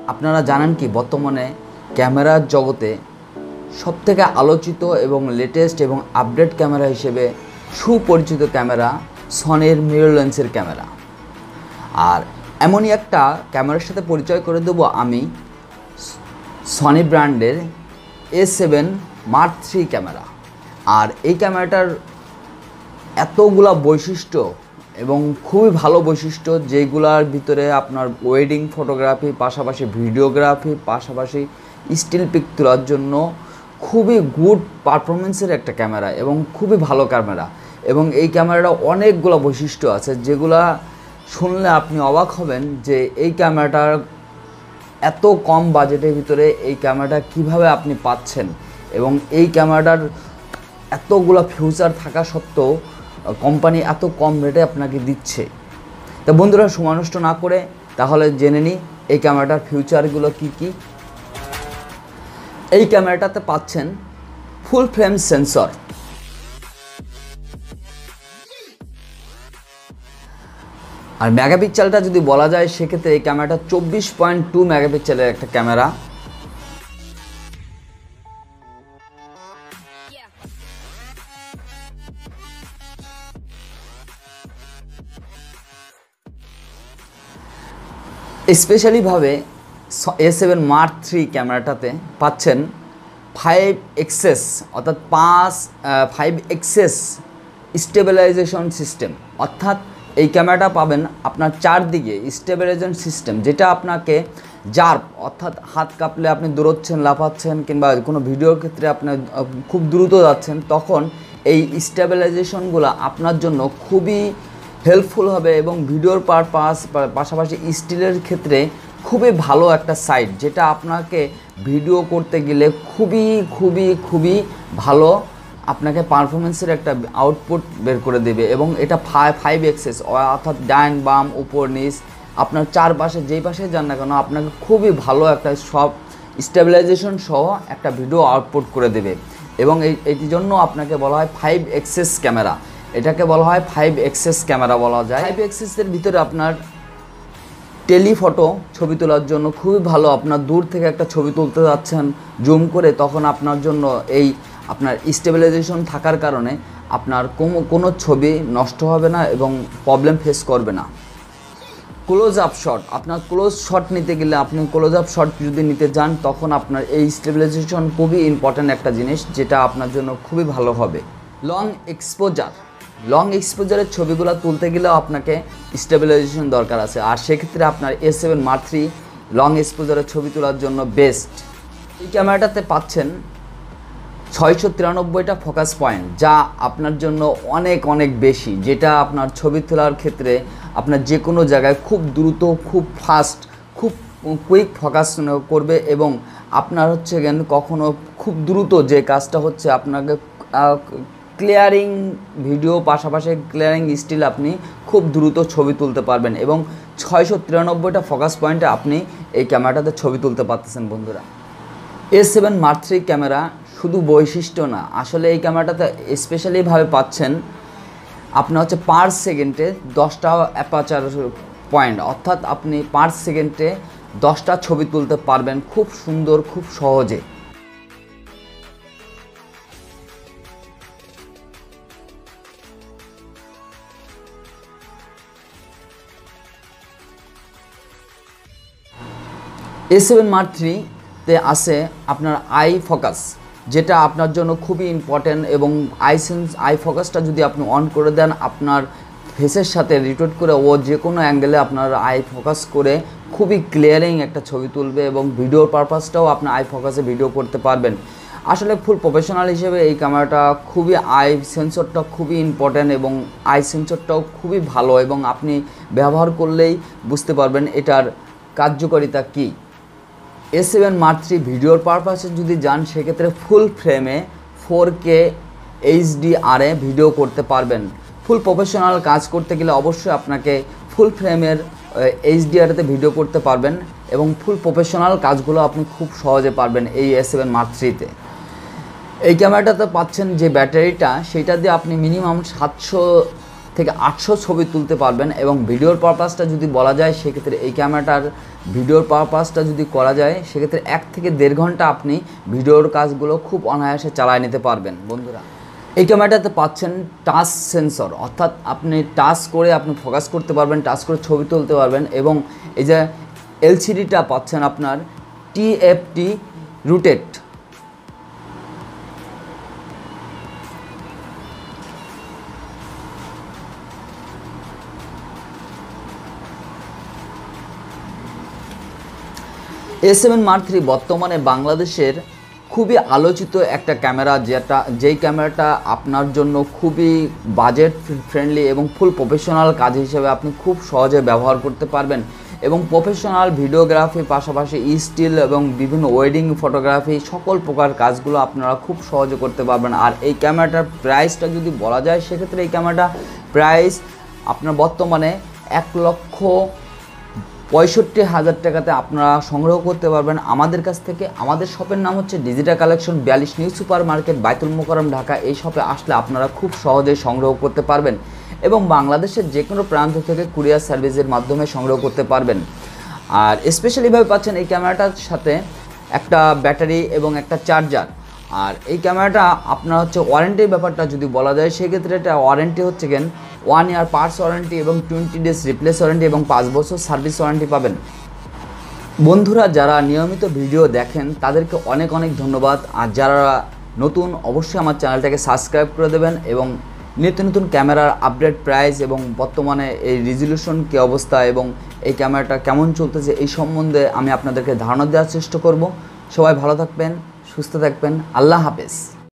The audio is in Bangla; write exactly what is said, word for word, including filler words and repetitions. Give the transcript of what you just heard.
আপনারা জানেন কি বর্তমানে ক্যামেরার জগতে সবথেকে আলোচিত এবং লেটেস্ট এবং আপডেট ক্যামেরা হিসেবে সুপরিচিত ক্যামেরা সনির মিররলেন্সের ক্যামেরা। আর এমনই একটা ক্যামেরার সাথে পরিচয় করে দেবো আমি, সনি ব্র্যান্ডের A seven mark three camera. আর এই ক্যামেরাটার এতগুলা বৈশিষ্ট্য এবং খুবই ভালো বৈশিষ্ট্য, যেগুলার ভিতরে আপনার ওয়েডিং ফটোগ্রাফি, পাশাপাশি ভিডিওগ্রাফি, পাশাপাশি স্টিল পিক তোলার জন্য খুবই গুড পারফরমেন্সের একটা ক্যামেরা এবং খুবই ভালো ক্যামেরা। এবং এই ক্যামেরাটা অনেকগুলো বৈশিষ্ট্য আছে যেগুলা শুনলে আপনি অবাক হবেন যে এই ক্যামেরাটার এত কম বাজেটের ভিতরে এই ক্যামেরাটা কিভাবে আপনি পাচ্ছেন, এবং এই ক্যামেরাটার এতগুলো ফিউচার থাকা সত্ত্বেও কোম্পানি এত কম রেটে আপনাকে দিচ্ছে। তা বন্ধুরা, সময় নষ্ট না করে তাহলে জেনে নিই এই ক্যামেরাটার ফিউচারগুলো কি কি। এই ক্যামেরাটাতে পাচ্ছেন ফুল ফ্রেম সেন্সর, আর মেগাপিক্সেলটা যদি বলা যায় সেক্ষেত্রে এই ক্যামেরাটা চব্বিশ পয়েন্ট টু মেগাপিক্সেলের একটা ক্যামেরা। স্পেশালিভাবে এ সেভেন মার্ক থ্রি ক্যামেরাটাতে পাচ্ছেন ফাইভ এক্সেস অর্থাৎ পাঁচ ফাইভ এক্সেস স্টেবিলাইজেশন সিস্টেম, অর্থাৎ এই ক্যামেরাটা পাবেন আপনার চারদিকে স্টেবিলাইজেশন সিস্টেম, যেটা আপনাকে জার্প অর্থাৎ হাত কাঁপলে আপনি দৌড়চ্ছেন, লাফাচ্ছেন, কিংবা কোনো ভিডিওর ক্ষেত্রে আপনি খুব দ্রুত যাচ্ছেন, তখন এই স্টেবিলাইজেশনগুলো আপনার জন্য খুবই হেল্পফুল হবে এবং ভিডিওর পারপাস পাশাপাশি স্টিলের ক্ষেত্রে খুবই ভালো একটা সাইট, যেটা আপনাকে ভিডিও করতে গেলে খুবই খুবই খুবই ভালো আপনাকে পারফরমেন্সের একটা আউটপুট বের করে দেবে। এবং এটা ফাইভ ফাইভ এক্সেস অর্থাৎ ডাইন বাম উপর নিচ আপনার চারপাশে যেই পাশে যান না কেন আপনাকে খুবই ভালো একটা সব স্টেবিলাইজেশন সহ একটা ভিডিও আউটপুট করে দেবে। এবং এই এটির জন্য আপনাকে বলা হয় ফাইভ এক্সেস ক্যামেরা, এটাকে বলা হয় ফাইভ এক্সেস ক্যামেরা বলা যায়। ফাইভ এক্সেসের ভিতরে আপনার টেলিফটো ছবি তোলার জন্য খুবই ভালো। আপনার দূর থেকে একটা ছবি তুলতে যাচ্ছেন জুম করে, তখন আপনার জন্য এই আপনার স্টেবিলাইজেশন থাকার কারণে আপনার কোনো কোনো ছবি নষ্ট হবে না এবং প্রবলেম ফেস করবে না। ক্লোজ আপ শট, আপনার ক্লোজ শট নিতে গেলে আপনি ক্লোজ আপ শট যদি নিতে যান তখন আপনার এই স্টেবিলাইজেশন খুবই ইম্পর্ট্যান্ট একটা জিনিস, যেটা আপনার জন্য খুবই ভালো হবে। লং এক্সপোজার, লং এক্সপোজারের ছবিগুলো তুলতে গেলেও আপনাকে স্টেবিলাইজেশন দরকার আছে, আর সেক্ষেত্রে আপনার A seven mark three long এক্সপোজারের ছবি তোলার জন্য বেস্ট। এই ক্যামেরাটাতে পাচ্ছেন ছয়শো তিরানব্বইটা ফোকাস পয়েন্ট, যা আপনার জন্য অনেক অনেক বেশি, যেটা আপনার ছবি তোলার ক্ষেত্রে আপনার যে কোনো জায়গায় খুব দ্রুত, খুব ফাস্ট, খুব কুইক ফোকাস করবে। এবং আপনার হচ্ছে গেন কখনো খুব দ্রুত যে কাজটা হচ্ছে আপনাকে ক্লিয়ারিং ভিডিও পাশাপাশি ক্লিয়ারিং স্টিল আপনি খুব দ্রুত ছবি তুলতে পারবেন। এবং ছয়শো তিরানব্বইটা ফোকাস পয়েন্টে আপনি এই ক্যামেরাটাতে ছবি তুলতে পারতেছেন। বন্ধুরা, A seven mark three camera শুধু বৈশিষ্ট্য না, আসলে এই ক্যামেরাটাতে স্পেশালিভাবে পাচ্ছেন আপনার হচ্ছে পার সেকেন্ডে দশটা অ্যাপারচার পয়েন্ট, অর্থাৎ আপনি পার সেকেন্ডে দশটা ছবি তুলতে পারবেন খুব সুন্দর, খুব সহজে। এ সেভেন মার্ক থ্রিতে আছে আপনার আই ফোকাস, যেটা আপনার জন্য খুবই ইম্পর্ট্যান্ট। এবং আই সেন্স আই ফোকাসটা যদি আপনি অন করে দেন, আপনার ফেসের সাথে রিটোট করে ও যে কোনো অ্যাঙ্গেলে আপনার আই ফোকাস করে খুবই ক্লিয়ারিং একটা ছবি তুলবে এবং ভিডিওর পারপাসটাও আপনার আই ফোকাসে ভিডিও করতে পারবেন। আসলে ফুল প্রফেশনাল হিসেবে এই ক্যামেরাটা খুবই, আই সেন্সরটা খুবই ইম্পর্ট্যান্ট এবং আই সেন্সরটাও খুবই ভালো, এবং আপনি ব্যবহার করলেই বুঝতে পারবেন এটার কার্যকারিতা কী। এ সেভেন মার্ক থ্রি ভিডিওর পারপাসে যদি যান সেক্ষেত্রে ফুল ফ্রেমে ফোর কে এইচডিআরে ভিডিও করতে পারবেন। ফুল প্রফেশনাল কাজ করতে গেলে অবশ্যই আপনাকে ফুল ফ্রেমের এইচডিআরতে ভিডিও করতে পারবেন এবং ফুল প্রফেশনাল কাজগুলো আপনি খুব সহজে পারবেন এই এ সেভেন মার্ক থ্রিতে। এই ক্যামেরাটাতে পাচ্ছেন যে ব্যাটারিটা, সেটা দিয়ে আপনি মিনিমাম সাতশো থেকে আটশো ছবি তুলতে পারবেন। এবং ভিডিওর পারপাসটা যদি বলা যায় সেক্ষেত্রে এই ক্যামেরাটার ভিডিওর পারপাসটা যদি করা যায় সেক্ষেত্রে এক থেকে দেড় ঘন্টা আপনি ভিডিওর কাজগুলো খুব অনায়াসে চালায় নিতে পারবেন। বন্ধুরা, এই ক্যামেরাটাতে পাচ্ছেন টাচ সেন্সর, অর্থাৎ আপনি টাচ করে আপনি ফোকাস করতে পারবেন, টাচ করে ছবি তুলতে পারবেন। এবং এই যে এলসিডিটা পাচ্ছেন আপনার TFT rotate. A seven mark three বর্তমানে বাংলাদেশের খুবই আলোচিত একটা ক্যামেরা, যেটা যেই ক্যামেরাটা আপনার জন্য খুবই বাজেট ফ্রেন্ডলি এবং ফুল প্রফেশনাল কাজ হিসেবে আপনি খুব সহজে ব্যবহার করতে পারবেন। এবং প্রফেশনাল ভিডিওগ্রাফির পাশাপাশি স্টিল এবং বিভিন্ন ওয়েডিং ফটোগ্রাফি সকল প্রকার কাজগুলো আপনারা খুব সহজে করতে পারবেন। আর এই ক্যামেরাটার প্রাইসটা যদি বলা যায় সেক্ষেত্রে এই ক্যামেরাটা প্রাইস আপনার বর্তমানে এক লক্ষ পঁয়ষট্টি হাজার টাকাতে আপনারা সংগ্রহ করতে পারবেন আমাদের কাছ থেকে। আমাদের শপের নাম হচ্ছে ডিজিটাল কালেকশন, বিয়াল্লিশ New Super Market, Baitul Mukarram, Dhaka. এই শপে আসলে আপনারা খুব সহজেই সংগ্রহ করতে পারবেন এবং বাংলাদেশের যে কোনো প্রান্ত থেকে কুরিয়ার সার্ভিসের মাধ্যমে সংগ্রহ করতে পারবেন। আর স্পেশালিভাবে পাচ্ছেন এই ক্যামেরাটার সাথে একটা ব্যাটারি এবং একটা চার্জার। আর এই ক্যামেরাটা আপনার হচ্ছে ওয়ারেন্টির ব্যাপারটা যদি বলা যায় সেক্ষেত্রে এটা ওয়ারেন্টি হচ্ছে কেন ওয়ান ইয়ার পার্টস ওয়ারেন্টি এবং টোয়েন্টি ডেজ রিপ্লেস ওয়ারেন্টি এবং পাঁচ বছর সার্ভিস ওয়ারেন্টি পাবেন। বন্ধুরা, যারা নিয়মিত ভিডিও দেখেন তাদেরকে অনেক অনেক ধন্যবাদ। আর যারা নতুন অবশ্যই আমার চ্যানেলটাকে সাবস্ক্রাইব করে দেবেন এবং নিত্য নতুন ক্যামেরার আপডেট প্রাইস এবং বর্তমানে এই রেজলিউশন কী অবস্থা এবং এই ক্যামেরাটা কেমন চলতেছে এই সম্বন্ধে আমি আপনাদেরকে ধারণা দেওয়ার চেষ্টা করব। সবাই ভালো থাকবেন, সুস্থ থাকবেন। আল্লাহ হাফেজ।